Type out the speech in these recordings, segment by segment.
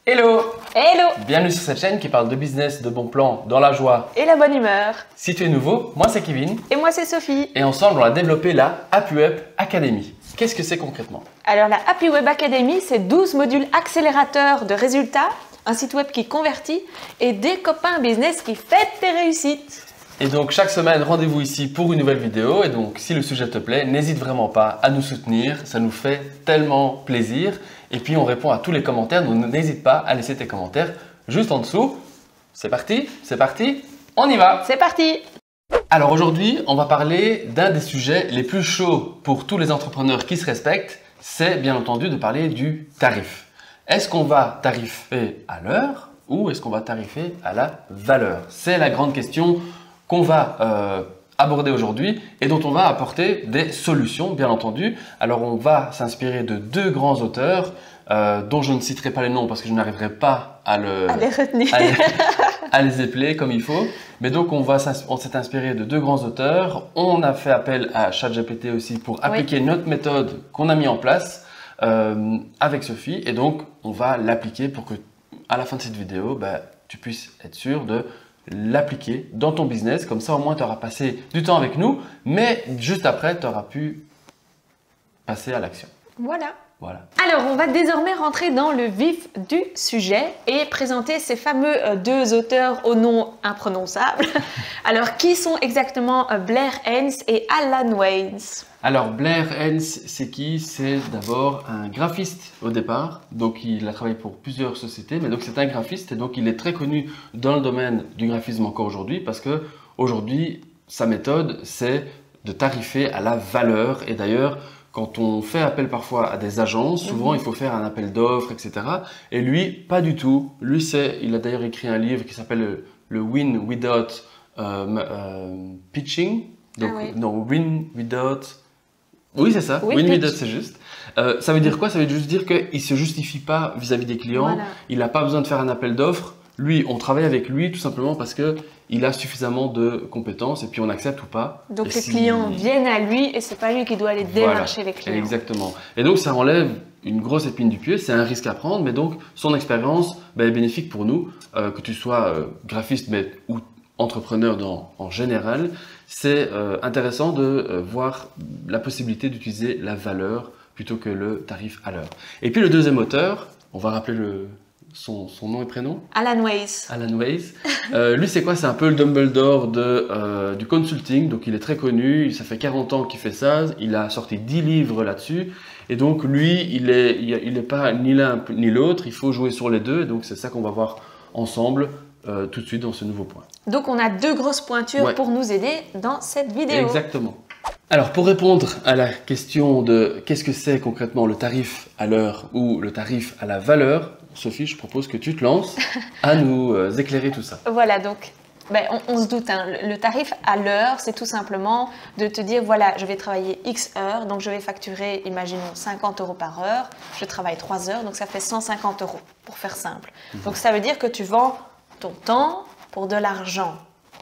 Hello! Hello! Bienvenue sur cette chaîne qui parle de business, de bons plans, dans la joie et la bonne humeur. Si tu es nouveau, moi c'est Kevin. Et moi c'est Sophie. Et ensemble on a développé la Happy Web Academy. Qu'est-ce que c'est concrètement? Alors la Happy Web Academy, c'est 12 modules accélérateurs de résultats, un site web qui convertit et des copains business qui fêtent tes réussites. Et donc chaque semaine, rendez-vous ici pour une nouvelle vidéo. Et donc si le sujet te plaît, n'hésite vraiment pas à nous soutenir. Ça nous fait tellement plaisir. Et puis on répond à tous les commentaires. Donc n'hésite pas à laisser tes commentaires juste en dessous. C'est parti, on y va. C'est parti. Alors aujourd'hui, on va parler d'un des sujets les plus chauds pour tous les entrepreneurs qui se respectent. C'est bien entendu de parler du tarif. Est-ce qu'on va tarifer à l'heure ou est-ce qu'on va tarifer à la valeur? C'est la grande question qu'on va aborder aujourd'hui et dont on va apporter des solutions, bien entendu. Alors, on va s'inspirer de deux grands auteurs dont je ne citerai pas les noms parce que je n'arriverai pas à les retenir, à les épeler comme il faut. Mais donc, on s'est inspiré de deux grands auteurs. On a fait appel à ChatGPT aussi pour appliquer notre méthode qu'on a mis en place avec Sophie. Et donc, on va l'appliquer pour que, à la fin de cette vidéo, tu puisses être sûr de l'appliquer dans ton business. Comme ça, au moins, tu auras passé du temps avec nous, mais juste après, tu auras pu passer à l'action. Voilà. Alors, on va désormais rentrer dans le vif du sujet et présenter ces fameux deux auteurs au nom imprononçable. Alors, qui sont exactement Blair Enns et Alan Waynes? Alors, Blair Enns, c'est qui? C'est d'abord un graphiste au départ. Donc, il a travaillé pour plusieurs sociétés, mais donc c'est un graphiste et donc il est très connu dans le domaine du graphisme encore aujourd'hui parce que aujourd'hui, sa méthode, c'est de tarifer à la valeur. Et d'ailleurs, quand on fait appel parfois à des agences, souvent il faut faire un appel d'offres, etc. Et lui, pas du tout. Lui, il a d'ailleurs écrit un livre qui s'appelle le Win Without Pitching. Donc, non, Win Without... Oui, c'est ça. Win Without, c'est juste. Ça veut dire quoi? Ça veut juste dire qu'il ne se justifie pas vis-à-vis des clients. Voilà. Il n'a pas besoin de faire un appel d'offres. Lui, on travaille avec lui tout simplement parce qu'il a suffisamment de compétences et puis on accepte ou pas. Donc les clients viennent à lui et c'est pas lui qui doit aller démarcher les clients. Exactement. Et donc ça enlève une grosse épine du pied, c'est un risque à prendre, mais donc son expérience est bénéfique pour nous, que tu sois graphiste ou entrepreneur en général. C'est intéressant de voir la possibilité d'utiliser la valeur plutôt que le tarif à l'heure. Et puis le deuxième auteur, on va rappeler son nom et prénom? Alan Waynes. Alan Waynes. Lui, c'est quoi? C'est un peu le Dumbledore du consulting. Donc, il est très connu. Ça fait 40 ans qu'il fait ça. Il a sorti 10 livres là-dessus. Et donc, lui, il est pas ni l'un ni l'autre. Il faut jouer sur les deux. Et donc, c'est ça qu'on va voir ensemble tout de suite dans ce nouveau point. Donc, on a deux grosses pointures pour nous aider dans cette vidéo. Exactement. Alors, pour répondre à la question de qu'est-ce que c'est concrètement le tarif à l'heure ou le tarif à la valeur, Sophie, je propose que tu te lances à nous éclairer tout ça. Voilà, donc on se doute, hein, le tarif à l'heure, c'est tout simplement de te dire, voilà, je vais travailler X heures, donc je vais facturer, imaginons, 50 € par heure, je travaille 3 heures, donc ça fait 150 € pour faire simple. Donc ça veut dire que tu vends ton temps pour de l'argent.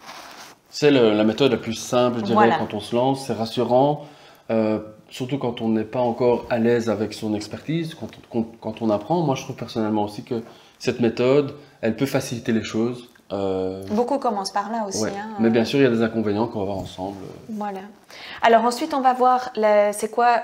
C'est la méthode la plus simple, je dirais, quand on se lance, c'est rassurant. Surtout quand on n'est pas encore à l'aise avec son expertise, quand on apprend. Moi, je trouve personnellement aussi que cette méthode, elle peut faciliter les choses. Beaucoup commencent par là aussi. Ouais. Hein, mais bien sûr, il y a des inconvénients qu'on va voir ensemble. Voilà. Alors ensuite, on va voir c'est quoi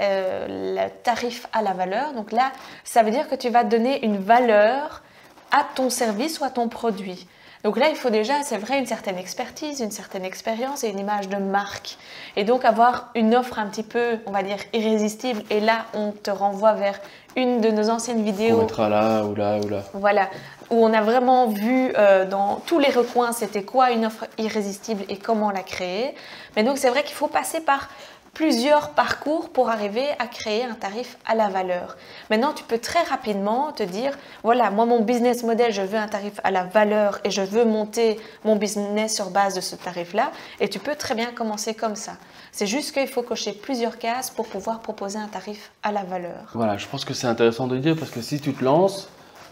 le tarif à la valeur. Donc là, ça veut dire que tu vas donner une valeur à ton service ou à ton produit. Donc là, il faut déjà, c'est vrai, une certaine expertise, une certaine expérience et une image de marque. Et donc avoir une offre un petit peu, on va dire, irrésistible. Et là, on te renvoie vers une de nos anciennes vidéos. On mettra là ou là ou là. Voilà, où on a vraiment vu dans tous les recoins, c'était quoi une offre irrésistible et comment la créer. Mais donc, c'est vrai qu'il faut passer par plusieurs parcours pour arriver à créer un tarif à la valeur. Maintenant, tu peux très rapidement te dire, voilà, moi, mon business model, je veux un tarif à la valeur et je veux monter mon business sur base de ce tarif-là. Et tu peux très bien commencer comme ça. C'est juste qu'il faut cocher plusieurs cases pour pouvoir proposer un tarif à la valeur. Voilà, je pense que c'est intéressant de le dire parce que si tu te lances,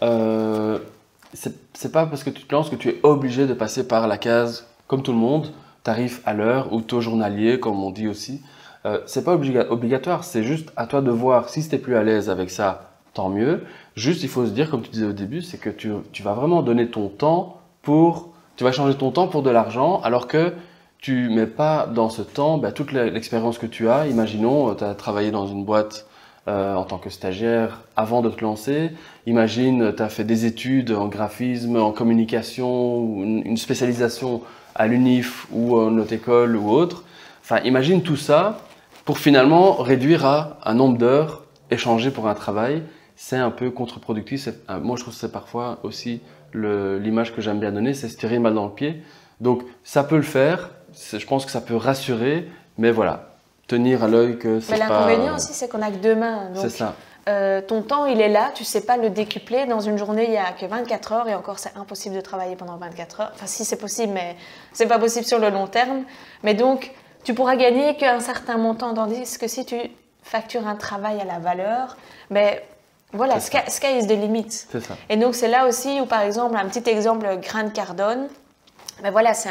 c'est pas parce que tu te lances que tu es obligé de passer par la case, comme tout le monde, tarif à l'heure ou taux journalier, comme on dit aussi. C'est pas obligatoire, c'est juste à toi de voir si tu n'es plus à l'aise avec ça, tant mieux. Juste, il faut se dire, comme tu disais au début, c'est que tu vas vraiment donner ton temps pour... Tu vas changer ton temps pour de l'argent, alors que tu mets pas dans ce temps toute l'expérience que tu as. Imaginons, tu as travaillé dans une boîte en tant que stagiaire avant de te lancer. Imagine, tu as fait des études en graphisme, en communication, ou une spécialisation à l'UNIF ou à notre école ou autre. Enfin, imagine tout ça pour finalement réduire à un nombre d'heures échangées pour un travail. C'est un peu contre-productif. Moi, je trouve que c'est parfois aussi l'image que j'aime bien donner, c'est se tirer une balle dans le pied. Donc, ça peut le faire. Je pense que ça peut rassurer, mais voilà, tenir à l'œil que c'est pas... Mais l'inconvénient aussi, c'est qu'on n'a que 2 mains. C'est ça. Ton temps, il est là, tu ne sais pas le décupler. Dans une journée, il n'y a que 24 heures et encore, c'est impossible de travailler pendant 24 heures. Enfin, si c'est possible, mais ce n'est pas possible sur le long terme. Mais donc, tu pourras gagner qu'un certain montant, tandis que si tu factures un travail à la valeur, mais voilà, sky is the limit. C'est ça. Et donc, c'est là aussi où, par exemple, un petit exemple, Grant Cardone, ben voilà, c'est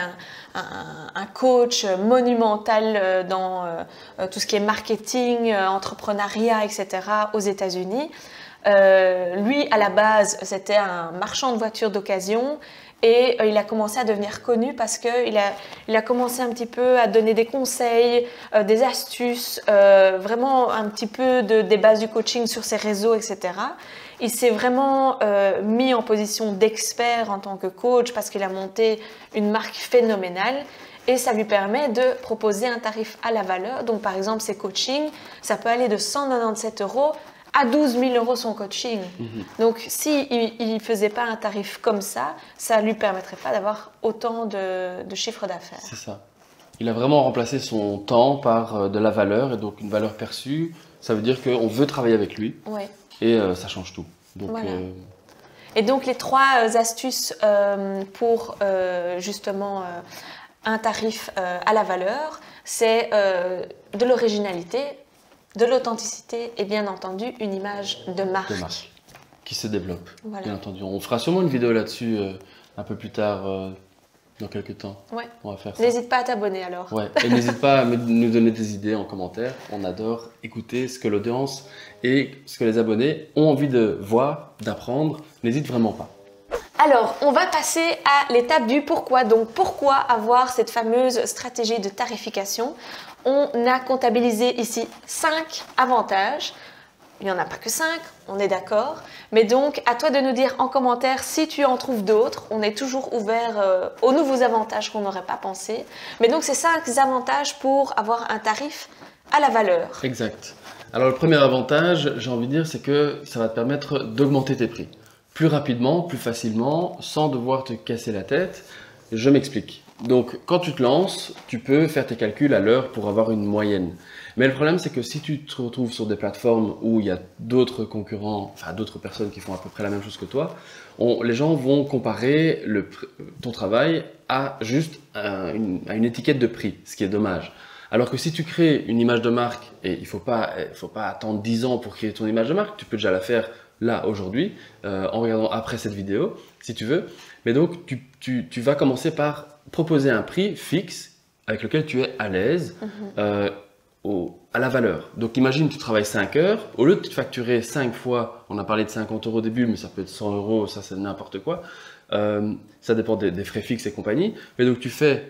un coach monumental dans tout ce qui est marketing, entrepreneuriat, etc. aux États-Unis. Lui, à la base, c'était un marchand de voitures d'occasion et il a commencé à devenir connu parce qu'il a commencé un petit peu à donner des conseils, des astuces, vraiment un petit peu des bases du coaching sur ses réseaux, etc. Il s'est vraiment mis en position d'expert en tant que coach parce qu'il a monté une marque phénoménale et ça lui permet de proposer un tarif à la valeur. Donc par exemple, ses coachings, ça peut aller de 197 € à 12 000 € son coaching. Donc s'il ne faisait pas un tarif comme ça ne lui permettrait pas d'avoir autant de chiffre d'affaires. C'est ça. Il a vraiment remplacé son temps par de la valeur et donc une valeur perçue. Ça veut dire qu'on veut travailler avec lui. Ouais. Et ça change tout. Donc, voilà. Et donc les 3 astuces pour justement un tarif à la valeur, c'est de l'originalité, de l'authenticité et bien entendu une image de marque. De marque qui se développe, voilà. bien entendu. On fera sûrement une vidéo là-dessus un peu plus tard, dans quelques temps. Ouais. On va faire ça. N'hésite pas à t'abonner alors. Ouais. Et n'hésite pas à nous donner des idées en commentaire. On adore écouter ce que l'audience et ce que les abonnés ont envie de voir, d'apprendre. N'hésite vraiment pas. Alors, on va passer à l'étape du pourquoi. Donc, pourquoi avoir cette fameuse stratégie de tarification? On a comptabilisé ici 5 avantages. Il n'y en a pas que 5, on est d'accord. Mais donc, à toi de nous dire en commentaire si tu en trouves d'autres. On est toujours ouvert aux nouveaux avantages qu'on n'aurait pas pensé. Mais donc, c'est 5 avantages pour avoir un tarif à la valeur. Exact. Alors, le premier avantage, j'ai envie de dire, c'est que ça va te permettre d'augmenter tes prix. Plus rapidement, plus facilement, sans devoir te casser la tête. Je m'explique. Donc, quand tu te lances, tu peux faire tes calculs à l'heure pour avoir une moyenne. Mais le problème, c'est que si tu te retrouves sur des plateformes où il y a d'autres concurrents, enfin d'autres personnes qui font à peu près la même chose que toi, les gens vont comparer ton travail à juste une étiquette de prix, ce qui est dommage. Alors que si tu crées une image de marque, et il faut pas attendre 10 ans pour créer ton image de marque, tu peux déjà la faire là, aujourd'hui, en regardant après cette vidéo, si tu veux. Mais donc, tu vas commencer par proposer un prix fixe avec lequel tu es à l'aise à la valeur. Donc, imagine, tu travailles 5 heures. Au lieu de te facturer 5 fois, on a parlé de 50 € au début, mais ça peut être 100 €, ça c'est n'importe quoi. Ça dépend des frais fixes et compagnie. Mais donc, tu fais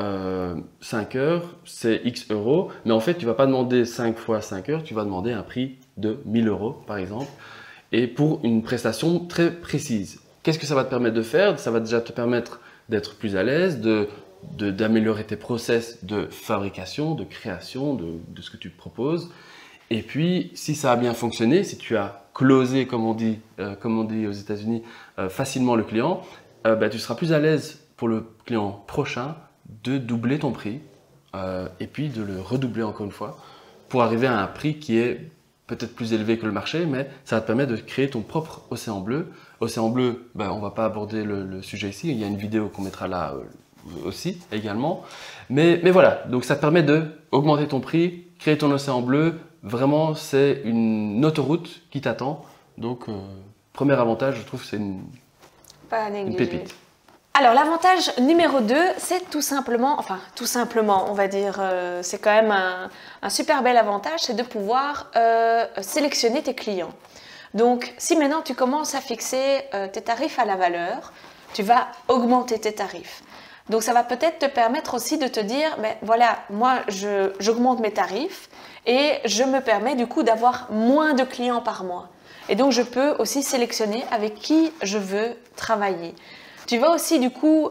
5 heures, c'est X euros. Mais en fait, tu ne vas pas demander 5 fois 5 heures, tu vas demander un prix de 1000 € par exemple. Et pour une prestation très précise. Qu'est-ce que ça va te permettre de faire? Ça va déjà te permettre d'être plus à l'aise, d'améliorer tes process de fabrication, de création, de ce que tu proposes. Et puis, si ça a bien fonctionné, si tu as closé, comme on dit aux États-Unis, facilement le client, tu seras plus à l'aise pour le client prochain de doubler ton prix et puis de le redoubler encore une fois pour arriver à un prix qui est peut-être plus élevé que le marché, mais ça va te permettre de créer ton propre océan bleu. Océan bleu, on ne va pas aborder le sujet ici, il y a une vidéo qu'on mettra là aussi également. Mais voilà, donc ça te permet d'augmenter ton prix, créer ton océan bleu. Vraiment, c'est une autoroute qui t'attend. Donc, premier avantage, je trouve que c'est une pépite. Alors, l'avantage numéro 2, c'est tout simplement, on va dire, c'est quand même un super bel avantage, c'est de pouvoir sélectionner tes clients. Donc, si maintenant tu commences à fixer tes tarifs à la valeur, tu vas augmenter tes tarifs. Donc, ça va peut-être te permettre aussi de te dire, ben voilà, moi, j'augmente mes tarifs et je me permets du coup d'avoir moins de clients par mois. Et donc, je peux aussi sélectionner avec qui je veux travailler. Tu vas aussi du coup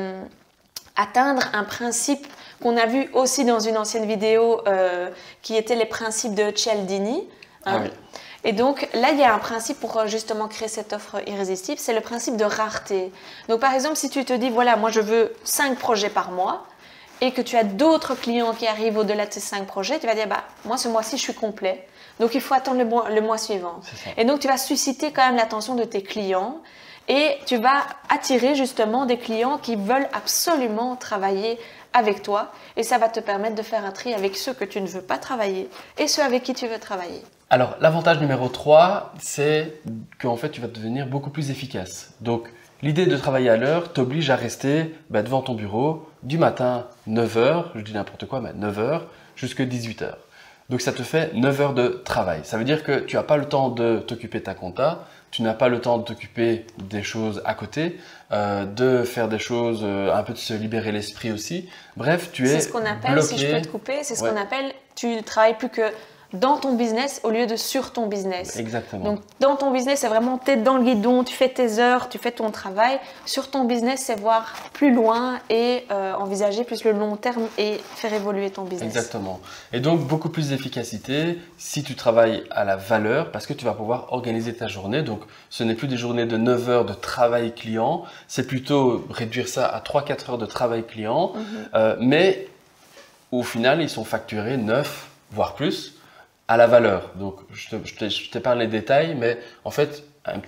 atteindre un principe qu'on a vu aussi dans une ancienne vidéo qui était les principes de Cialdini. Ah oui. Et donc là, il y a un principe pour justement créer cette offre irrésistible, c'est le principe de rareté. Donc par exemple, si tu te dis, voilà, moi je veux 5 projets par mois et que tu as d'autres clients qui arrivent au-delà de ces 5 projets, tu vas dire, bah, moi ce mois-ci je suis complet, donc il faut attendre le mois suivant. Et donc tu vas susciter quand même l'attention de tes clients et tu vas attirer justement des clients qui veulent absolument travailler avec toi et ça va te permettre de faire un tri avec ceux que tu ne veux pas travailler et ceux avec qui tu veux travailler. Alors, l'avantage numéro 3, c'est qu'en fait, tu vas devenir beaucoup plus efficace. Donc, l'idée de travailler à l'heure t'oblige à rester devant ton bureau du matin 9h, je dis n'importe quoi, mais 9h jusqu'à 18h. Donc, ça te fait 9 heures de travail. Ça veut dire que tu n'as pas le temps de t'occuper de ta compta, tu n'as pas le temps de t'occuper des choses à côté, de faire des choses, un peu de se libérer l'esprit aussi. Bref, tu es C'est ce qu'on appelle, bloqué. si je peux te couper, c'est ce qu'on appelle, tu ne travailles plus que dans ton business au lieu de sur ton business. Exactement. Donc, dans ton business, c'est vraiment tête dans le guidon, tu fais tes heures, tu fais ton travail. Sur ton business, c'est voir plus loin et envisager plus le long terme et faire évoluer ton business. Exactement. Et donc, beaucoup plus d'efficacité si tu travailles à la valeur parce que tu vas pouvoir organiser ta journée. Donc, ce n'est plus des journées de 9 heures de travail client, c'est plutôt réduire ça à 3-4 heures de travail client. Mais au final, ils sont facturés 9, voire plus, à la valeur. Donc, je t'épargne les détails, mais en fait, une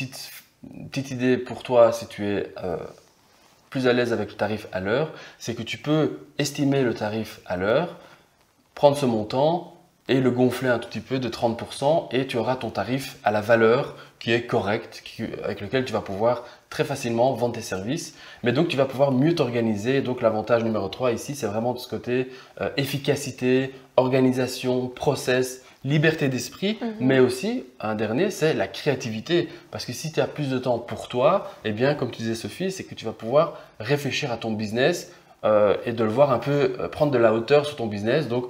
petite idée pour toi, si tu es plus à l'aise avec le tarif à l'heure, c'est que tu peux estimer le tarif à l'heure, prendre ce montant et le gonfler un tout petit peu de 30% et tu auras ton tarif à la valeur qui est correct, avec lequel tu vas pouvoir très facilement vendre tes services. Mais donc, tu vas pouvoir mieux t'organiser. Donc, l'avantage numéro 3 ici, c'est vraiment de ce côté efficacité, organisation, process, liberté d'esprit, mais aussi, un dernier, c'est la créativité. Parce que si tu as plus de temps pour toi, eh bien, comme tu disais Sophie, c'est que tu vas pouvoir réfléchir à ton business et de le voir un peu, prendre de la hauteur sur ton business. Donc,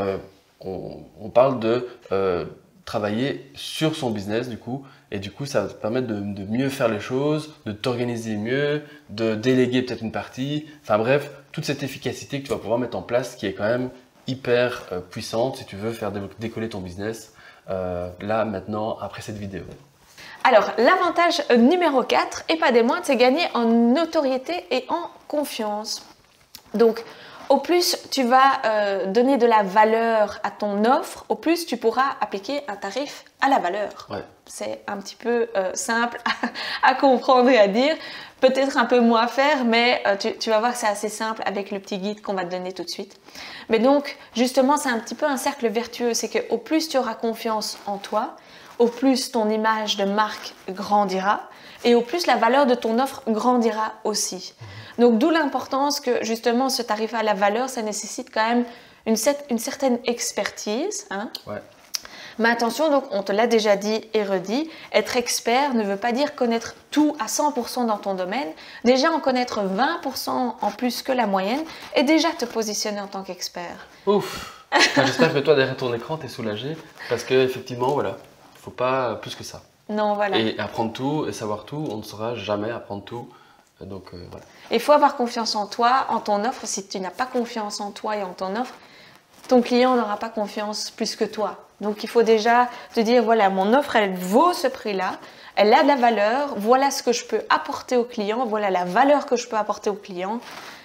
on parle de travailler sur son business du coup, et du coup ça va te permettre de mieux faire les choses, de t'organiser mieux, de déléguer peut-être une partie, enfin bref, toute cette efficacité que tu vas pouvoir mettre en place qui est quand même hyper puissante si tu veux faire décoller ton business là maintenant après cette vidéo. Alors, l'avantage numéro 4, et pas des moindres, c'est gagner en notoriété et en confiance. Donc, au plus tu vas donner de la valeur à ton offre, au plus tu pourras appliquer un tarif à la valeur. Ouais. C'est un petit peu simple à comprendre et à dire, peut-être un peu moins à faire, mais tu vas voir que c'est assez simple avec le petit guide qu'on va te donner tout de suite. Mais donc, justement, c'est un petit peu un cercle vertueux, c'est qu'au plus tu auras confiance en toi, au plus ton image de marque grandira et au plus la valeur de ton offre grandira aussi. Donc, d'où l'importance que justement ce tarif à la valeur, ça nécessite quand même une certaine expertise. Hein. Ouais. Mais attention, donc on te l'a déjà dit et redit, être expert ne veut pas dire connaître tout à 100% dans ton domaine. Déjà en connaître 20% en plus que la moyenne et déjà te positionner en tant qu'expert. Ouf. Enfin, j'espère que toi derrière ton écran tu es soulagé parce que effectivement voilà, faut pas plus que ça. Non, voilà. Et apprendre tout et savoir tout, on ne saura jamais apprendre tout. Donc voilà. Il faut avoir confiance en toi, en ton offre. Si tu n'as pas confiance en toi et en ton offre, ton client n'aura pas confiance plus que toi. Donc il faut déjà te dire, voilà, mon offre, elle vaut ce prix-là, elle a de la valeur, voilà ce que je peux apporter au client, voilà la valeur que je peux apporter au client.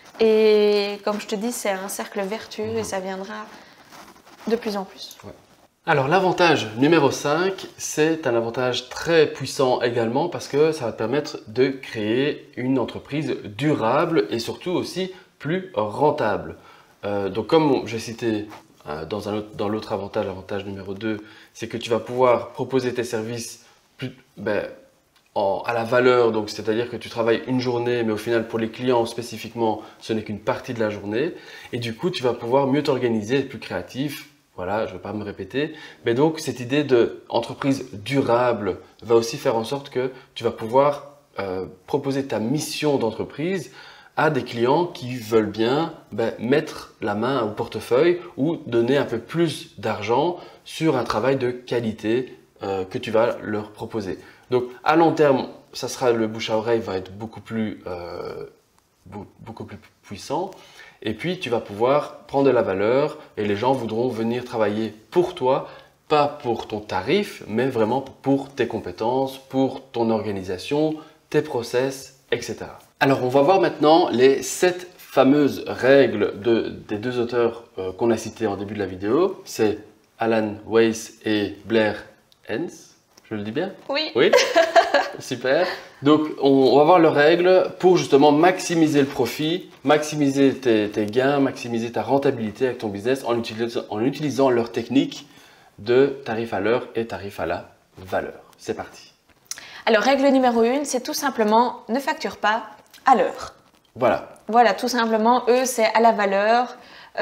Et comme je te dis, c'est un cercle vertueux et ça viendra de plus en plus. Ouais. Alors l'avantage numéro 5, c'est un avantage très puissant également parce que ça va te permettre de créer une entreprise durable et surtout aussi plus rentable. Donc comme j'ai cité dans l'autre avantage, l'avantage numéro 2, c'est que tu vas pouvoir proposer tes services à la valeur, donc c'est-à-dire que tu travailles une journée, mais au final pour les clients spécifiquement, ce n'est qu'une partie de la journée. Et du coup, tu vas pouvoir mieux t'organiser, être plus créatif. Voilà, je ne vais pas me répéter. Mais donc, cette idée d'entreprise durable va aussi faire en sorte que tu vas pouvoir proposer ta mission d'entreprise à des clients qui veulent bien mettre la main au portefeuille ou donner un peu plus d'argent sur un travail de qualité que tu vas leur proposer. Donc, à long terme, ça sera, le bouche à oreille va être beaucoup plus puissant. Et puis, tu vas pouvoir prendre de la valeur et les gens voudront venir travailler pour toi, pas pour ton tarif, mais vraiment pour tes compétences, pour ton organisation, tes process, etc. Alors, on va voir maintenant les 7 fameuses règles des 2 auteurs qu'on a cités en début de la vidéo. C'est Alan Weiss et Blair Enns. Je le dis bien? Oui. Oui. Super. Donc, on va voir leurs règles pour justement maximiser le profit, maximiser tes gains, maximiser ta rentabilité avec ton business en utilisant leurs techniques de tarif à l'heure et tarif à la valeur. C'est parti. Alors, règle numéro 1, c'est tout simplement ne facture pas à l'heure. Voilà. Voilà, tout simplement, eux, c'est à la valeur.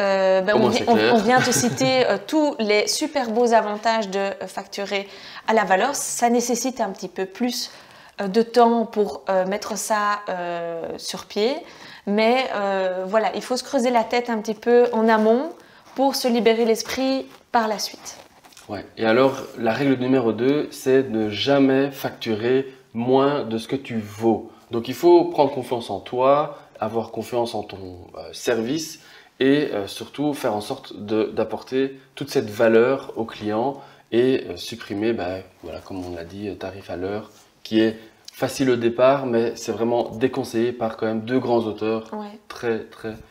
On vient de citer tous les super beaux avantages de facturer à la valeur. Ça nécessite un petit peu plus de temps pour mettre ça sur pied. Mais voilà, il faut se creuser la tête un petit peu en amont pour se libérer l'esprit par la suite. Ouais. Et alors, la règle numéro 2, c'est de ne jamais facturer moins de ce que tu vaux. Donc, il faut prendre confiance en toi, avoir confiance en ton service et surtout faire en sorte d'apporter toute cette valeur au client et supprimer, voilà, comme on l'a dit, tarif à l'heure, qui est facile au départ, mais c'est vraiment déconseillé par quand même 2 grands auteurs très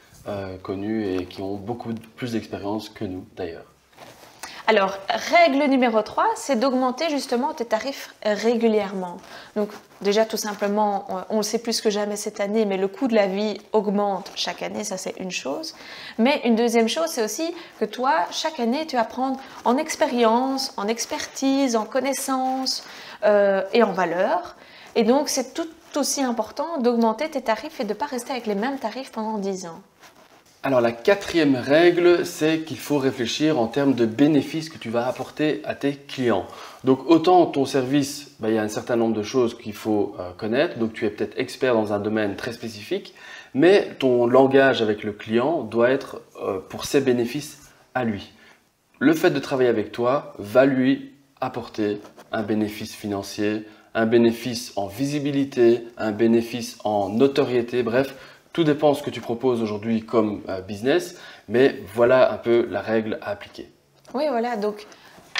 connus et qui ont beaucoup plus d'expérience que nous d'ailleurs. Alors, règle numéro 3, c'est d'augmenter justement tes tarifs régulièrement. Donc, déjà, tout simplement, on le sait plus que jamais cette année, mais le coût de la vie augmente chaque année, ça c'est une chose. Mais une deuxième chose, c'est aussi que toi, chaque année, tu vas prendre en expérience, en expertise, en connaissance et en valeur. Et donc, c'est tout aussi important d'augmenter tes tarifs et de ne pas rester avec les mêmes tarifs pendant 10 ans. Alors la 4e règle, c'est qu'il faut réfléchir en termes de bénéfices que tu vas apporter à tes clients. Donc autant ton service, il y a un certain nombre de choses qu'il faut connaître, donc tu es peut-être expert dans un domaine très spécifique, mais ton langage avec le client doit être pour ses bénéfices à lui. Le fait de travailler avec toi va lui apporter un bénéfice financier, un bénéfice en visibilité, un bénéfice en notoriété, bref, tout dépend de ce que tu proposes aujourd'hui comme business, mais voilà un peu la règle à appliquer. Oui, voilà, donc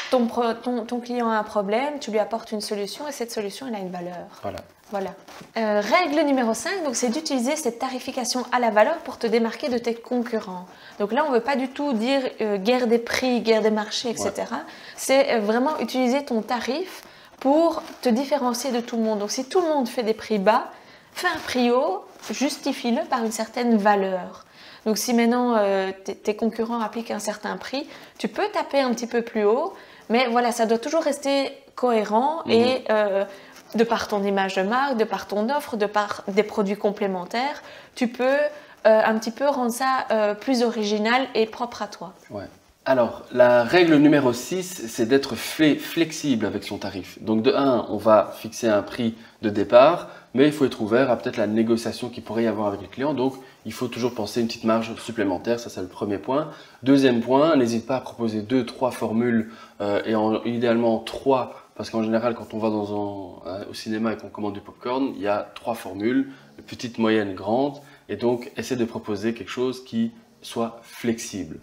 ton client a un problème, tu lui apportes une solution et cette solution, elle a une valeur. Voilà. Règle numéro 5, donc, c'est d'utiliser cette tarification à la valeur pour te démarquer de tes concurrents. Donc là, on ne veut pas du tout dire guerre des prix, guerre des marchés, etc. Ouais. C'est vraiment utiliser ton tarif pour te différencier de tout le monde. Donc si tout le monde fait des prix bas, fais un prix haut, justifie-le par une certaine valeur. Donc si maintenant tes concurrents appliquent un certain prix, tu peux taper un petit peu plus haut, mais voilà, ça doit toujours rester cohérent et de par ton image de marque, de par ton offre, de par des produits complémentaires, tu peux un petit peu rendre ça plus original et propre à toi. Ouais. Alors, la règle numéro 6, c'est d'être flexible avec son tarif. Donc de 1, on va fixer un prix de départ, mais il faut être ouvert à peut-être la négociation qu'il pourrait y avoir avec le client. Donc, il faut toujours penser une petite marge supplémentaire, ça c'est le premier point. Deuxième point, n'hésite pas à proposer 2, 3 formules idéalement 3, parce qu'en général, quand on va au cinéma et qu'on commande du popcorn, il y a 3 formules, petite, moyenne, grande, et donc essaie de proposer quelque chose qui soit flexible.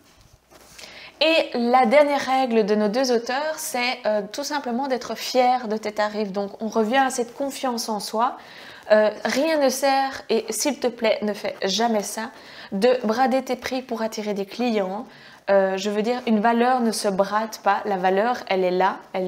Et la dernière règle de nos 2 auteurs, c'est tout simplement d'être fier de tes tarifs. Donc, on revient à cette confiance en soi. Rien ne sert, et s'il te plaît, ne fais jamais ça, de brader tes prix pour attirer des clients. Je veux dire, une valeur ne se brade pas. La valeur, elle est là. Elle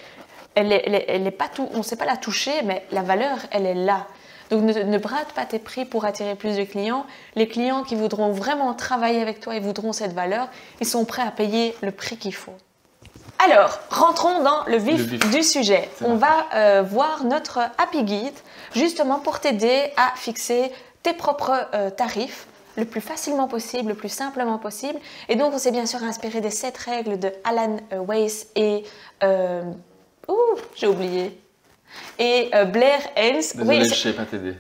est pas tout. On ne sait pas la toucher, mais la valeur, elle est là. Donc, ne brade pas tes prix pour attirer plus de clients. Les clients qui voudront vraiment travailler avec toi et voudront cette valeur, ils sont prêts à payer le prix qu'il faut. Alors, rentrons dans le vif du sujet. On va voir notre Happy Guide, justement pour t'aider à fixer tes propres tarifs le plus facilement possible, le plus simplement possible. Et donc, on s'est bien sûr inspiré des 7 règles de Alan Weiss et... j'ai oublié. Et Blair Enns. Désolé, je ne sais pas t'aider.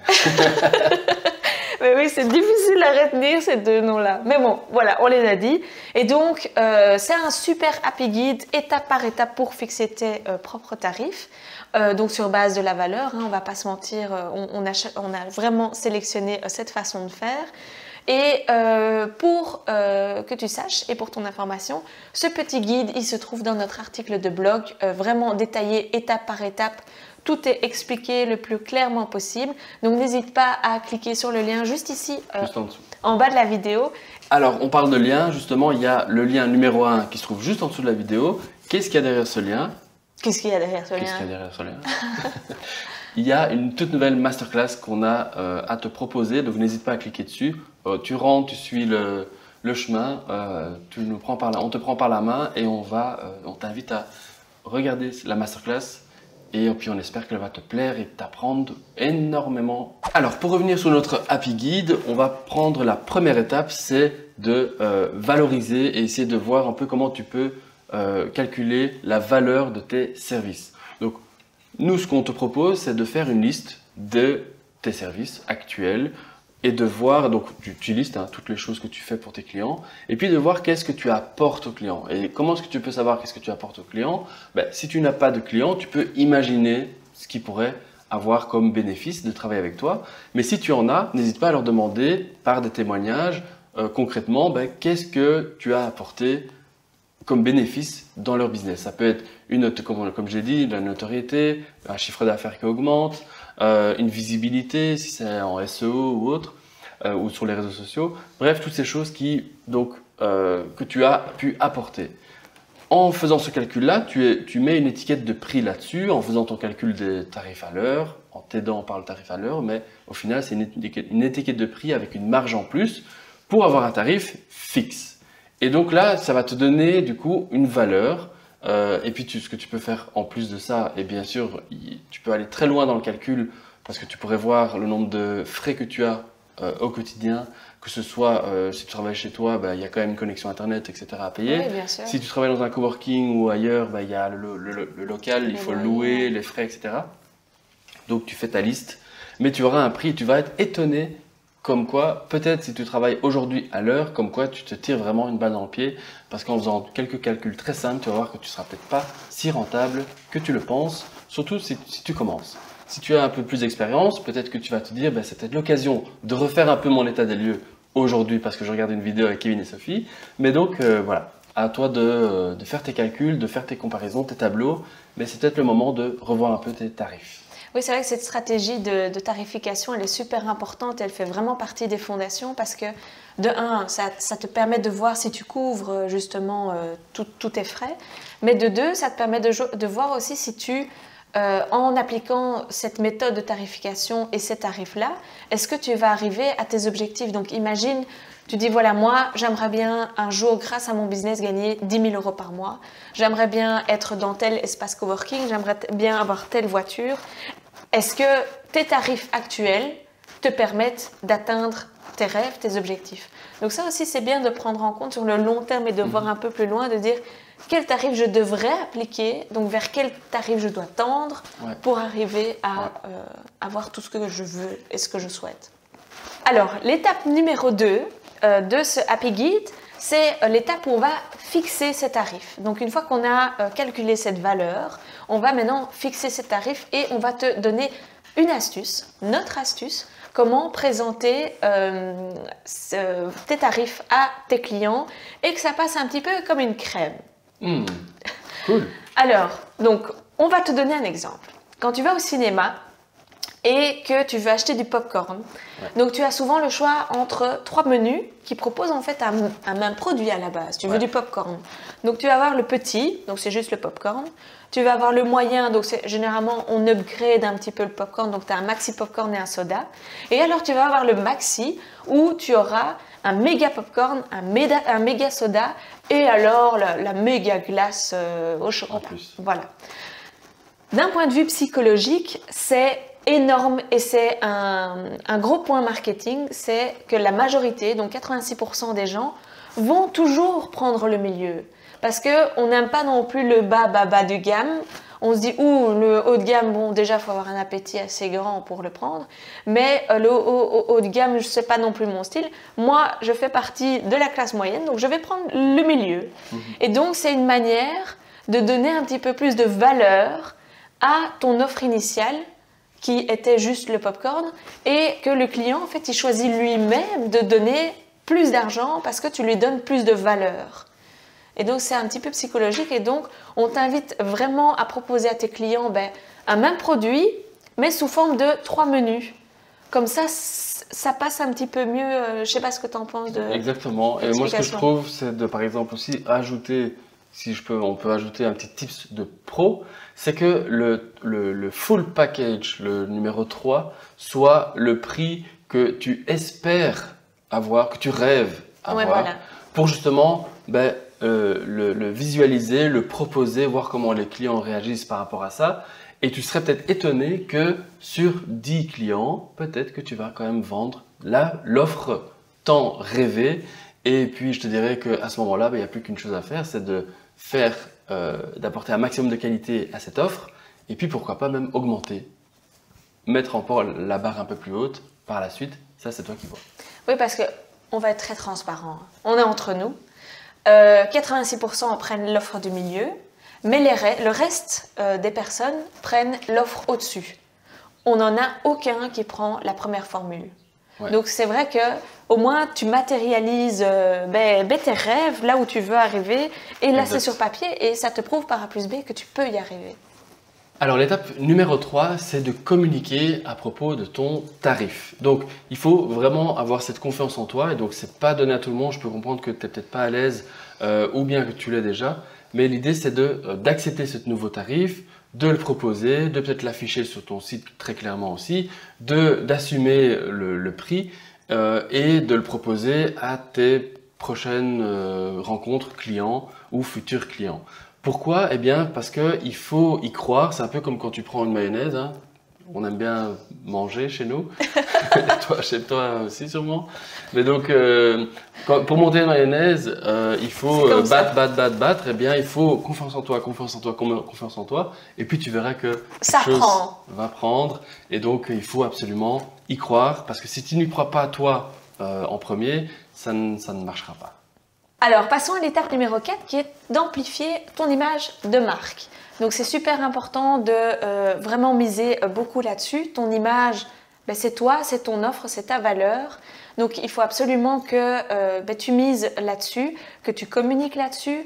Mais oui, c'est difficile à retenir ces 2 noms-là. Mais bon, voilà, on les a dit. Et donc, c'est un super happy guide, étape par étape, pour fixer tes propres tarifs. Donc, sur base de la valeur, hein, on ne va pas se mentir, on a vraiment sélectionné cette façon de faire. Et pour que tu saches, et pour ton information, ce petit guide, il se trouve dans notre article de blog, vraiment détaillé étape par étape. Tout est expliqué le plus clairement possible. Donc, n'hésite pas à cliquer sur le lien juste ici, juste en dessous, en bas de la vidéo. Alors, on parle de lien. Justement, il y a le lien numéro 1 qui se trouve juste en dessous de la vidéo. Qu'est-ce qu'il y a derrière ce lien? Qu'est-ce qu'il y a derrière ce lien? Qu'est-ce qu'il y a derrière ce lien? Il y a une toute nouvelle masterclass qu'on a à te proposer. Donc, n'hésite pas à cliquer dessus. Tu rentres, tu suis le chemin. On te prend par la main et on t'invite à regarder la masterclass. Et puis on espère qu'elle va te plaire et t'apprendre énormément. Alors pour revenir sur notre Happy Guide, on va prendre la première étape, c'est de valoriser et essayer de voir un peu comment tu peux calculer la valeur de tes services. Donc nous, ce qu'on te propose, c'est de faire une liste de tes services actuels et de voir, donc tu listes toutes les choses que tu fais pour tes clients et puis de voir qu'est-ce que tu apportes aux clients. Et comment est-ce que tu peux savoir qu'est-ce que tu apportes aux clients? Si tu n'as pas de clients, tu peux imaginer ce qui pourrait avoir comme bénéfice de travailler avec toi. Mais si tu en as, n'hésite pas à leur demander par des témoignages concrètement qu'est-ce que tu as apporté comme bénéfice dans leur business. Ça peut être comme j'ai dit, la notoriété, un chiffre d'affaires qui augmente, une visibilité si c'est en SEO ou autre, ou sur les réseaux sociaux. Bref, toutes ces choses que tu as pu apporter. En faisant ce calcul-là, tu mets une étiquette de prix là-dessus, en faisant ton calcul des tarifs à l'heure, en t'aidant par le tarif à l'heure, mais au final, c'est une étiquette de prix avec une marge en plus pour avoir un tarif fixe. Et donc là, ça va te donner du coup une valeur. Et puis ce que tu peux faire en plus de ça, et bien sûr, tu peux aller très loin dans le calcul parce que tu pourrais voir le nombre de frais que tu as au quotidien, que ce soit si tu travailles chez toi, il y a quand même une connexion internet, etc. à payer. Oui, bien sûr. Si tu travailles dans un coworking ou ailleurs, il y a le local, il faut louer, les frais, etc. Donc tu fais ta liste, mais tu auras un prix et tu vas être étonné. Comme quoi, peut-être si tu travailles aujourd'hui à l'heure, comme quoi tu te tires vraiment une balle dans le pied parce qu'en faisant quelques calculs très simples, tu vas voir que tu ne seras peut-être pas si rentable que tu le penses, surtout si tu commences. Si tu as un peu plus d'expérience, peut-être que tu vas te dire c'est peut-être l'occasion de refaire un peu mon état des lieux aujourd'hui parce que je regarde une vidéo avec Kevin et Sophie. Mais donc voilà, à toi de faire tes calculs, de faire tes comparaisons, tes tableaux, mais c'est peut-être le moment de revoir un peu tes tarifs. Oui, c'est vrai que cette stratégie de tarification, elle est super importante. Elle fait vraiment partie des fondations parce que, de un, ça te permet de voir si tu couvres justement tous tes frais. Mais de deux, ça te permet de voir aussi si tu, en appliquant cette méthode de tarification et ces tarifs-là, est-ce que tu vas arriver à tes objectifs? Donc, imagine, tu dis, voilà, moi, j'aimerais bien un jour, grâce à mon business, gagner 10 000 € par mois. J'aimerais bien être dans tel espace coworking. J'aimerais bien avoir telle voiture. Est-ce que tes tarifs actuels te permettent d'atteindre tes rêves, tes objectifs? Donc ça aussi, c'est bien de prendre en compte sur le long terme et de voir un peu plus loin, de dire quel tarif je devrais appliquer, donc vers quel tarif je dois tendre pour arriver à avoir tout ce que je veux et ce que je souhaite. Alors, l'étape numéro 2 de ce Happy Guide, c'est l'étape où on va fixer ces tarifs. Donc, une fois qu'on a calculé cette valeur, on va maintenant fixer ces tarifs et on va te donner une astuce, notre astuce, comment présenter tes tarifs à tes clients et que ça passe un petit peu comme une crème. Cool. Alors, donc, on va te donner un exemple. Quand tu vas au cinéma et que tu veux acheter du popcorn, donc tu as souvent le choix entre 3 menus qui proposent en fait un même produit à la base. Tu veux du popcorn. Donc tu vas avoir le petit, donc c'est juste le popcorn. Tu vas avoir le moyen, donc généralement on upgrade un petit peu le popcorn, donc tu as un maxi popcorn et un soda. Et alors tu vas avoir le maxi où tu auras un méga popcorn, un méga soda et alors la méga glace au chocolat. Voilà. D'un point de vue psychologique, c'est énorme et c'est un gros point marketing, c'est que la majorité, donc 86% des gens, vont toujours prendre le milieu. Parce qu'on n'aime pas non plus le bas de gamme. On se dit, le haut de gamme, bon, déjà, il faut avoir un appétit assez grand pour le prendre. Mais le haut de gamme, je ne sais pas non plus mon style. Moi, je fais partie de la classe moyenne, donc je vais prendre le milieu. Et donc, c'est une manière de donner un petit peu plus de valeur à ton offre initiale, qui était juste le popcorn, et que le client, en fait, il choisit lui-même de donner plus d'argent parce que tu lui donnes plus de valeur. Et donc, c'est un petit peu psychologique. Et donc, on t'invite vraiment à proposer à tes clients un même produit, mais sous forme de 3 menus. Comme ça, ça passe un petit peu mieux. Je ne sais pas ce que tu en penses de Exactement. Et moi, ce que je trouve, c'est de, par exemple, aussi ajouter, on peut ajouter un petit tips de pro, c'est que le full package, le numéro 3, soit le prix que tu espères avoir, que tu rêves avoir, voilà, pour justement le visualiser, le proposer, voir comment les clients réagissent par rapport à ça. Et tu serais peut-être étonné que sur 10 clients, peut-être que tu vas quand même vendre l'offre tant rêvée. Et puis, je te dirais qu'à ce moment-là, il n'y a plus qu'une chose à faire, c'est d'apporter un maximum de qualité à cette offre. Et puis, pourquoi pas même augmenter, mettre encore la barre un peu plus haute par la suite. Ça, c'est toi qui vois. Oui, parce qu'on va être très transparent. On est entre nous. 86% prennent l'offre du milieu, mais le reste des personnes prennent l'offre au-dessus. On n'en a aucun qui prend la première formule. Ouais. Donc c'est vrai que au moins tu matérialises tes rêves là où tu veux arriver, et là c'est sur papier et ça te prouve par A plus B que tu peux y arriver. Alors l'étape numéro 3, c'est de communiquer à propos de ton tarif. Donc il faut vraiment avoir cette confiance en toi, et donc c'est pas donné à tout le monde. Je peux comprendre que tu n'es peut-être pas à l'aise ou bien que tu l'es déjà, mais l'idée c'est d'accepter ce nouveau tarif, de le proposer, de peut-être l'afficher sur ton site très clairement aussi, d'assumer le prix et de le proposer à tes prochaines rencontres clients ou futurs clients. Pourquoi? Eh bien, parce qu'il faut y croire. C'est un peu comme quand tu prends une mayonnaise. Hein. On aime bien manger chez nous. Chez toi aussi sûrement. Mais donc, pour monter une mayonnaise, il faut battre. Eh bien, il faut confiance en toi. Et puis, tu verras que ça va prendre. Et donc, il faut absolument y croire. Parce que si tu n'y crois pas toi en premier, ça ne marchera pas. Alors, passons à l'étape numéro 4 qui est d'amplifier ton image de marque. Donc, c'est super important de vraiment miser beaucoup là-dessus. Ton image, c'est toi, c'est ton offre, c'est ta valeur. Donc, il faut absolument que tu mises là-dessus, que tu communiques là-dessus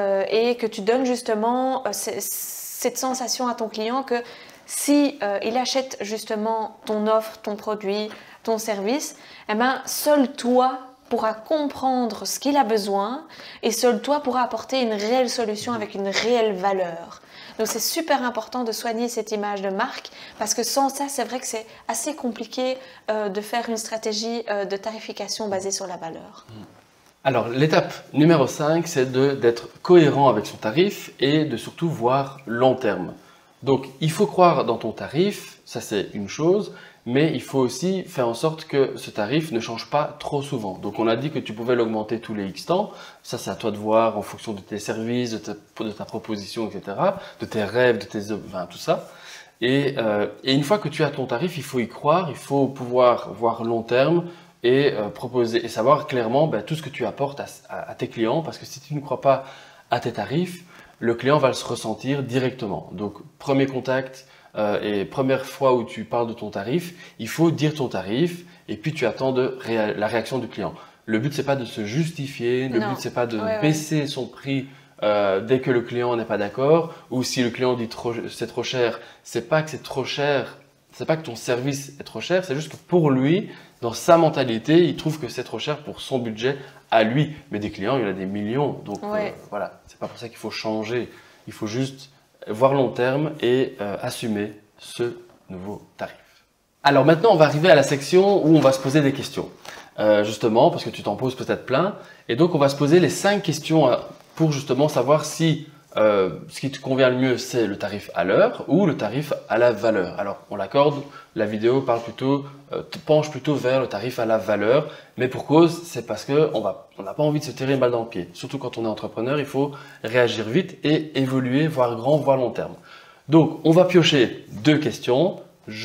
et que tu donnes justement cette sensation à ton client que si il achète justement ton offre, ton produit, ton service, eh ben, seul toi pourra comprendre ce qu'il a besoin et seul toi pourra apporter une réelle solution avec une réelle valeur. Donc c'est super important de soigner cette image de marque parce que sans ça, c'est vrai que c'est assez compliqué de faire une stratégie de tarification basée sur la valeur. Alors l'étape numéro 5, c'est d'être cohérent avec son tarif et de surtout voir long terme. Donc il faut croire dans ton tarif, ça c'est une chose, mais il faut aussi faire en sorte que ce tarif ne change pas trop souvent. Donc on a dit que tu pouvais l'augmenter tous les X temps, ça c'est à toi de voir en fonction de tes services, de ta proposition, etc., de tes rêves, tout ça. Et une fois que tu as ton tarif, il faut y croire, il faut pouvoir voir long terme et proposer et savoir clairement tout ce que tu apportes à tes clients, parce que si tu ne crois pas à tes tarifs, le client va se ressentir directement. Donc premier contact, et première fois où tu parles de ton tarif, il faut dire ton tarif et puis tu attends la réaction du client. Le but c'est pas de se justifier, le but c'est pas de baisser son prix dès que le client n'est pas d'accord, ou si le client dit c'est trop cher, c'est pas que c'est trop cher, c'est pas que ton service est trop cher, c'est juste que pour lui, dans sa mentalité, il trouve que c'est trop cher pour son budget à lui. Mais des clients, il y en a des millions, donc voilà, c'est pas pour ça qu'il faut changer, il faut juste voir long terme et assumer ce nouveau tarif. Alors maintenant, on va arriver à la section où on va se poser des questions. Justement, parce que tu t'en poses peut-être plein. Et donc, on va se poser les 5 questions pour justement savoir si ce qui te convient le mieux, c'est le tarif à l'heure ou le tarif à la valeur. Alors, on l'accorde, la vidéo penche plutôt vers le tarif à la valeur, mais pour cause, c'est parce qu'on n'a pas envie de se tirer une balle dans le pied. Surtout quand on est entrepreneur, il faut réagir vite et évoluer, voir grand, voir long terme. Donc, on va piocher 2 questions.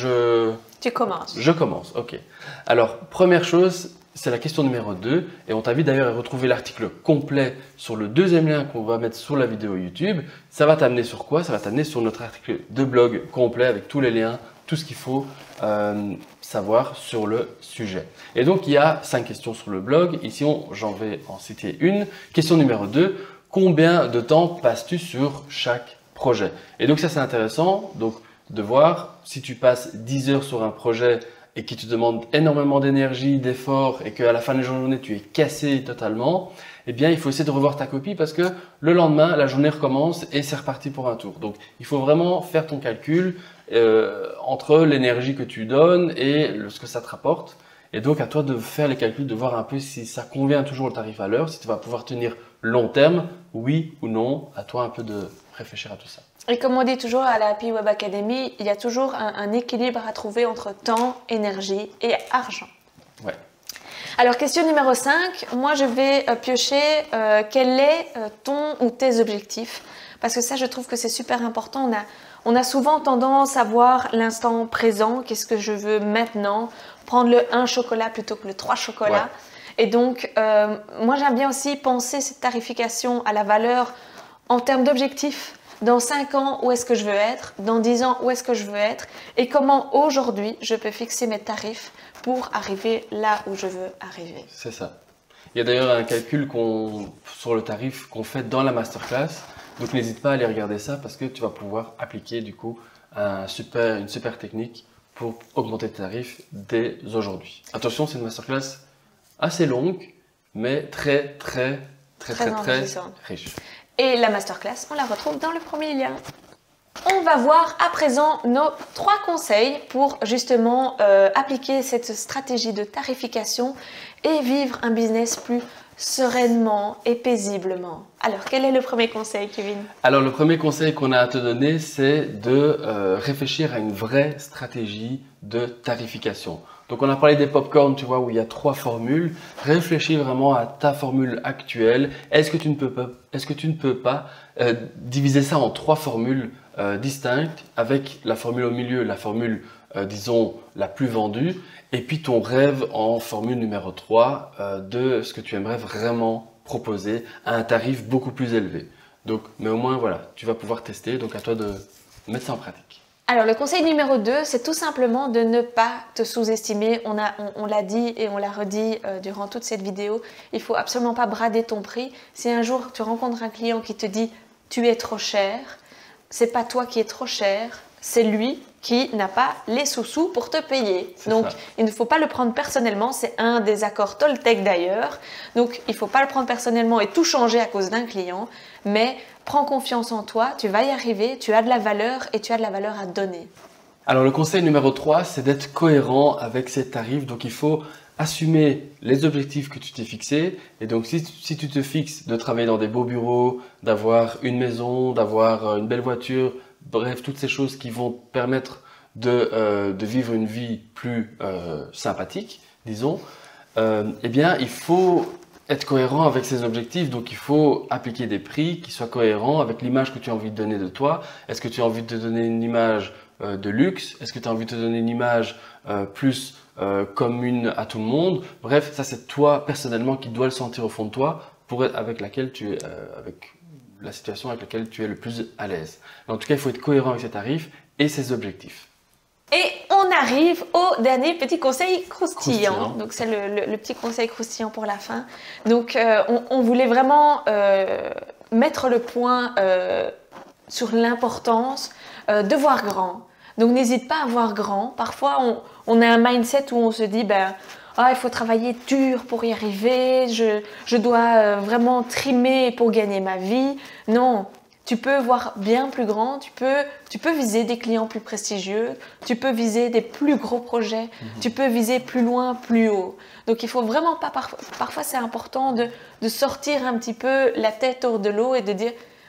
Tu commences. Je commence, ok. Alors, première chose, c'est la question numéro 2 et on t'invite d'ailleurs à retrouver l'article complet sur le 2e lien qu'on va mettre sur la vidéo YouTube. Ça va t'amener sur quoi? Ça va t'amener sur notre article de blog complet avec tous les liens, tout ce qu'il faut savoir sur le sujet. Et donc, il y a 5 questions sur le blog. Ici, j'en vais en citer une. Question numéro 2, combien de temps passes-tu sur chaque projet? Et donc, ça c'est intéressant donc, de voir si tu passes 10 heures sur un projet et qui te demande énormément d'énergie, d'effort et qu'à la fin de la journée, tu es cassé totalement, eh bien, il faut essayer de revoir ta copie parce que le lendemain, la journée recommence et c'est reparti pour un tour. Donc, il faut vraiment faire ton calcul entre l'énergie que tu donnes et ce que ça te rapporte. Et donc, à toi de faire les calculs, de voir un peu si ça convient toujours le tarif à l'heure, si tu vas pouvoir tenir long terme, oui ou non. À toi un peu de réfléchir à tout ça. Et comme on dit toujours à la Happy Web Academy, il y a toujours un équilibre à trouver entre temps, énergie et argent. Ouais. Alors, question numéro 5, moi je vais piocher quel est ton ou tes objectifs. Parce que ça, je trouve que c'est super important. On a souvent tendance à voir l'instant présent, qu'est-ce que je veux maintenant, prendre le 1 chocolat plutôt que le 3 chocolats. Ouais. Et donc, moi j'aime bien aussi penser cette tarification à la valeur en termes d'objectifs. Dans 5 ans, où est-ce que je veux être? Dans 10 ans, où est-ce que je veux être? Et comment aujourd'hui, je peux fixer mes tarifs pour arriver là où je veux arriver? C'est ça. Il y a d'ailleurs un calcul sur le tarif qu'on fait dans la masterclass. Donc, n'hésite pas à aller regarder ça parce que tu vas pouvoir appliquer du coup une super technique pour augmenter tes tarifs dès aujourd'hui. Attention, c'est une masterclass assez longue, mais très riche. Et la masterclass, on la retrouve dans le premier lien. On va voir à présent nos 3 conseils pour justement appliquer cette stratégie de tarification et vivre un business plus sereinement et paisiblement. Alors, quel est le premier conseil, Kevin? Alors, le premier conseil qu'on a à te donner, c'est de réfléchir à une vraie stratégie de tarification. Donc, on a parlé des popcorn, tu vois, où il y a 3 formules. Réfléchis vraiment à ta formule actuelle. Est-ce que tu ne peux pas diviser ça en 3 formules distinctes avec la formule au milieu, la formule, disons, la plus vendue, et puis ton rêve en formule numéro 3 de ce que tu aimerais vraiment proposer à un tarif beaucoup plus élevé. Donc, mais au moins, voilà, tu vas pouvoir tester. Donc, à toi de mettre ça en pratique. Alors, le conseil numéro 2, c'est tout simplement de ne pas te sous-estimer. On l'a dit et on l'a redit durant toute cette vidéo. Il ne faut absolument pas brader ton prix. Si un jour tu rencontres un client qui te dit « tu es trop cher », c'est pas toi qui es trop cher, c'est lui qui n'a pas les sous-sous pour te payer. Donc, il ne faut pas le prendre personnellement. C'est un des accords Toltec d'ailleurs. Donc, il ne faut pas le prendre personnellement et tout changer à cause d'un client. Mais prends confiance en toi, tu vas y arriver, tu as de la valeur et tu as de la valeur à donner. Alors, le conseil numéro 3, c'est d'être cohérent avec ces tarifs. Donc, il faut assumer les objectifs que tu t'es fixés. Et donc, si tu te fixes de travailler dans des beaux bureaux, d'avoir une maison, d'avoir une belle voiture, bref, toutes ces choses qui vont te permettre de vivre une vie plus sympathique, disons, eh bien, il faut être cohérent avec ces objectifs. Donc, il faut appliquer des prix qui soient cohérents avec l'image que tu as envie de donner de toi. Est-ce que tu as envie de te donner une image de luxe? Est-ce que tu as envie de te donner une image plus commune à tout le monde? Bref, ça, c'est toi personnellement qui dois le sentir au fond de toi avec laquelle tu es, avec la situation avec laquelle tu es le plus à l'aise. En tout cas, il faut être cohérent avec ses tarifs et ses objectifs. Et on arrive au dernier petit conseil croustillant. Donc, c'est le petit conseil croustillant pour la fin. Donc, on voulait vraiment mettre le point sur l'importance de voir grand. Donc, n'hésite pas à voir grand. Parfois, on a un mindset où on se dit, il faut travailler dur pour y arriver, je dois vraiment trimer pour gagner ma vie. Non, tu peux voir bien plus grand, tu peux viser des clients plus prestigieux, tu peux viser des plus gros projets, tu peux viser plus loin, plus haut. Donc, il faut vraiment pas, parfois c'est important de sortir un petit peu la tête hors de l'eau et de dire,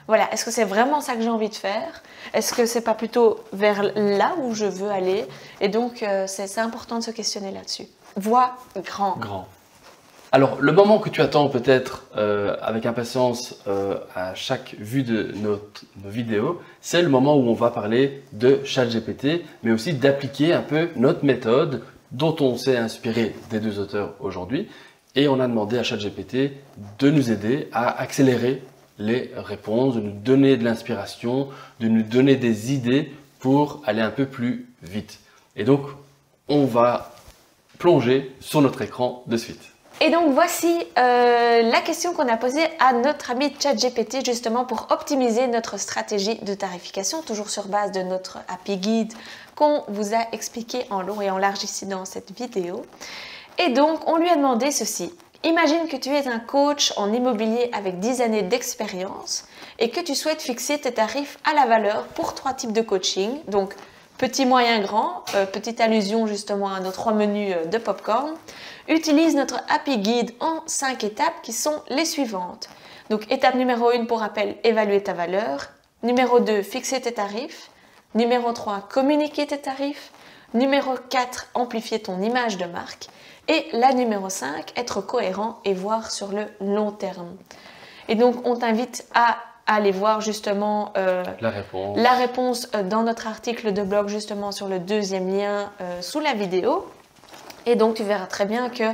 Voilà, est-ce que c'est vraiment ça que j'ai envie de faire? Est-ce que c'est pas plutôt vers là où je veux aller? Et donc, c'est important de se questionner là-dessus. Vois grand. Grand. Alors, le moment que tu attends peut-être avec impatience à chaque vue de nos vidéos, c'est le moment où on va parler de ChatGPT, mais aussi d'appliquer un peu notre méthode dont on s'est inspiré des deux auteurs aujourd'hui. Et on a demandé à ChatGPT de nous aider à accélérer les réponses, de nous donner de l'inspiration, de nous donner des idées pour aller un peu plus vite. Et donc, on va plonger sur notre écran de suite. Et donc voici la question qu'on a posée à notre ami ChatGPT justement pour optimiser notre stratégie de tarification, toujours sur base de notre API Guide qu'on vous a expliqué en long et en large ici dans cette vidéo. Et donc on lui a demandé ceci. Imagine que tu es un coach en immobilier avec 10 années d'expérience et que tu souhaites fixer tes tarifs à la valeur pour 3 types de coaching. Donc petit, moyen, grand, petite allusion justement à nos 3 menus de popcorn. Utilise notre API Guide en 5 étapes qui sont les suivantes. Donc étape numéro 1 pour rappel, évaluer ta valeur. Numéro 2, fixer tes tarifs. Numéro 3, communiquer tes tarifs. Numéro 4, amplifier ton image de marque. Et la numéro 5, être cohérent et voir sur le long terme. Et donc on t'invite à aller voir justement la réponse dans notre article de blog justement sur le deuxième lien sous la vidéo. Et donc tu verras très bien que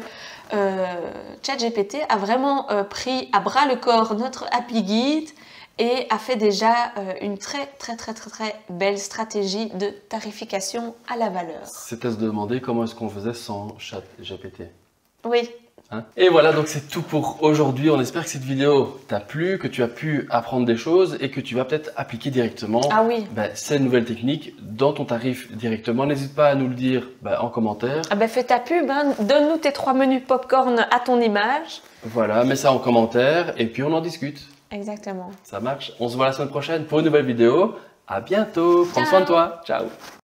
ChatGPT a vraiment pris à bras le corps notre API Guide et a fait déjà une très belle stratégie de tarification à la valeur. C'était se demander comment est-ce qu'on faisait sans ChatGPT. Oui. Et voilà, donc c'est tout pour aujourd'hui. On espère que cette vidéo t'a plu, que tu as pu apprendre des choses et que tu vas peut-être appliquer directement ces nouvelles techniques dans ton tarif directement. N'hésite pas à nous le dire en commentaire. Fais ta pub, donne-nous tes 3 menus popcorn à ton image. Voilà, mets ça en commentaire et puis on en discute. Exactement. Ça marche. On se voit la semaine prochaine pour une nouvelle vidéo. À bientôt. Prends soin de toi. Ciao.